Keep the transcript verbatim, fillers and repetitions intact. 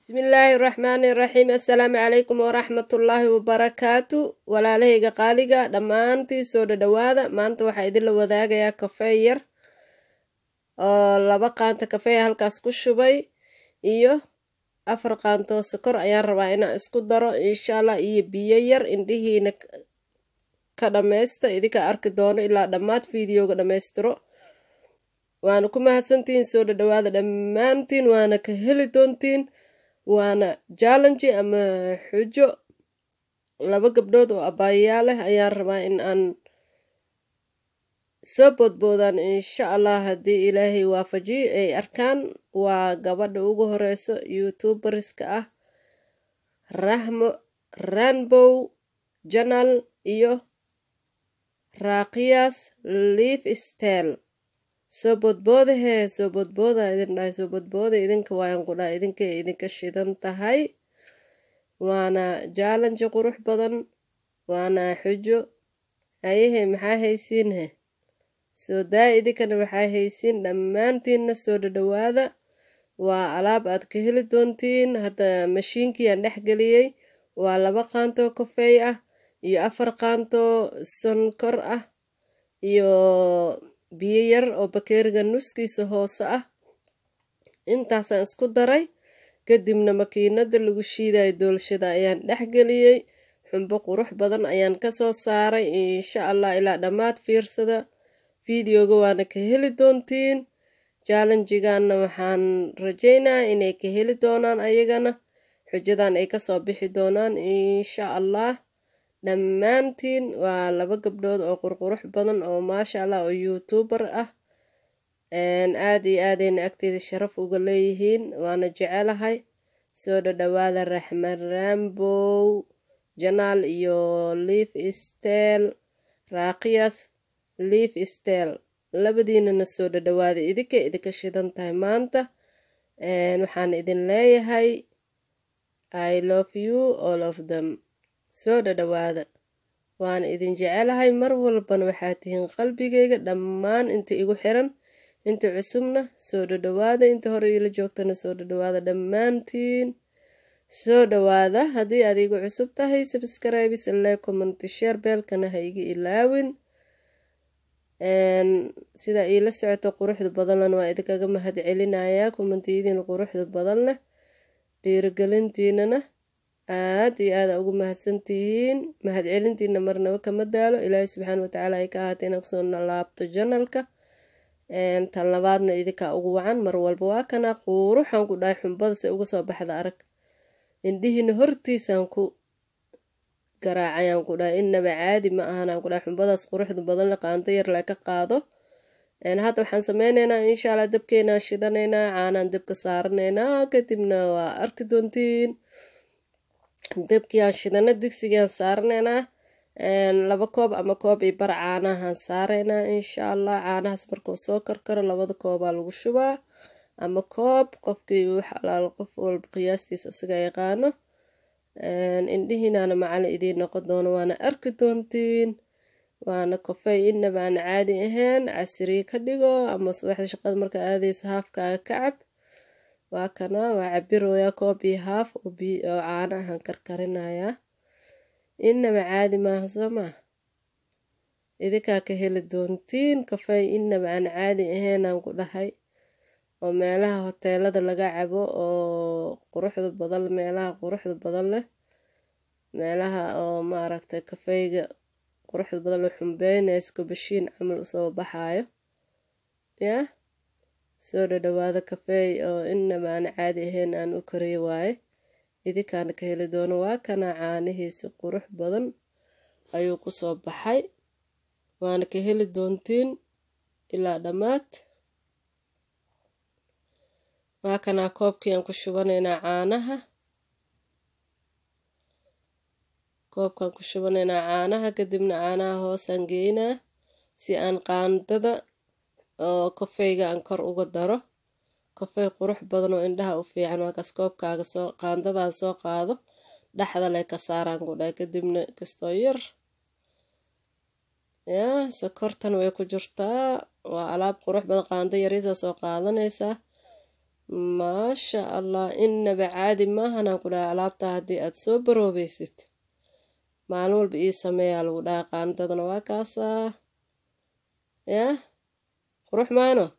بسم الله الرحمن الرحيم السلام عليكم ورحمة الله وبركاته ولا لهيga qaaliga dhamaantii soo dhawaada maanta waxa idin la wadaagayaa kafee yar oo laba qaanta kafee halkaas ku shubay iyo afar qaanto sokor ayaan rabaa inaan isku daro insha Allah iyo biyo yar indhihiina ka dhameesta idinka arki doono ilaa dhamaad fiidiyoga dhameystiro waana ku mahadsantiin soo dhawaada dhamaantiin waana ka heli doontiin waana challenge ama xujo laba gabdhood oo abaayaa leh ayaan rabaa in aan soo bodboodaan insha Allah haddii ilaahay waafajiyo ay arkaan waa gabadha ugu horeyso youtuberska ah Rahmo Rainbow Channel iyo Raqiyas Lifestyle soo bodbooda hee soo bodbooda idin dhahay soo bodbooda idinka waan ku dhahay idinka idinka shidan tahay waana challenge qurux badan waana xujo ayahe maxaa haysiin he soo daa idinkana waxaa haysiin dhammaantiinna soo dhawaada waa alaab aad ka heli doontiin hadda mashiinkii aan dhex geliyey waa laba qaanto kafee ah iyo afar qaanto sonkor ah iyo biyo yar oo bakeeriga nuskiisa hoose ah intaasaan isku daray kadibna makiinada lagu shiidayo doolshada ayaan dhex geliyey xumbo qurux badan ayaan ka soo saaray insha Allah ilaa dhamaad fiirsada fiidiyoga waana ka heli doontiin challenge-gaana waxaan rajaynayaa inay ka heli doonaan ayagana xujadan ay ka soo bixi doonaan insha Allah dhammaantiin waa laba gabdhood oo qurqurux badan oo maasha Allah oo youtuber ah een aad iyo aad ayna agteeda sharaf uga leeyihiin waana jecelahay soo dhawaada Rahmo Rainbow Channel iyo Lifestyle Raqiyas Lifestyle labadiinana soo dhawaada idinka idinka shidan tahay maanta een waxaan idin leeyahay I love you all of them soo dhawaada waan idin jecelahay mar walbana waxaad tihiin qalbigayga dhammaan inta igu xiran inta cusubna soo dhawaada inta hore ila joogtana soo dhawaada dhammaantiin soo dhawaada haddii aad igu cusub tahay subscribe like comment share belkana ha iga ilaawin een sida ila socoto quruxda badan waa idinkaga mahad celinayaa commentiidin quruxda badan leh dhiirigelintiinana aad iyo aad ugu mahadsantihiin mahad celintiina marnaba kama daalo ilaahay subxaanahu wa tacaala ay ka ahaateen ku soo laabto channelka een tan labaadna idinka ugu wacan mar walba waa kana quruxan ku dhaay xumbada si uga soo baxda arag indhihiina hortiisaan ku garaacayaan ku dhaay inaba caadi ma ahan ku dhaay xumbadaas quruxda badan la qaanta yar la ka qaado een hadda waxaan sameynaynaa insha Allah dabkeena shidanaynaa caanaan dabka saaranaynaa kadibna waa arki doontiin dabkii aan shidana digsigaan saaranaynaa een laba koob ama koob iyo bar caanahan saaraynaa insha Allah caanahaas markuu soo karkaro labada koob aa lagu shubaa ama koob qofkii wax alaal qof walba qiyaastiisa isaga yaqaano een indhihiinana macali idiin noqon doono waana arki doontiin waana kafee inaba aan caadi ahayn casri ka dhigo ama subaxda shaqada marka aadaysa haafkaaga ka cab waa kana waa cabirooya koob iyo haaf oo caanahan karkarinayaa inaba caadi maaha soo ma idinkaa ka heli doontiin kafee inaba aan caadi ahayn aan ku dhahay oo meelaha hoteelada laga cabo oo quruxda badan meelaha quruxda badan leh meelaha oo maaragtay kafeega quruxda badan la xumbeynayso kubashiin camal soo baxaayo yaa soo dhawaada kafee oo inaba aan caadi ahayn aan u kariyo waaye idinkaana ka heli doono waa kana caanihiisa qurux badan ayuu ku soo baxay waana ka heli doontiin ilaa dhamaad waa kana koobkii aan ku shubanaynaa caanaha koobkaan ku shubanaynaa caanaha kadibna caanaha hoosaan geynaa si aan qaandada oo kafeega aan kor uga daro kafee qurux badan oo indhaha u fiican waa kaas koobkaaga soo qaandadaada soo qaado dhaxda leh ka saaraan ku dhahay kadibna kastoo yar yaa sokortan way ku jirtaa waa alaab qurux badan qaando yariisa soo qaadanaysaa maasha allah innaba caadi maahanaan ku dhaha alaabtaa haddii aad soo baroobaysid maalin walba ii sameeyaa lagu dhaha qaandadana waa kaasaa yah qurux maano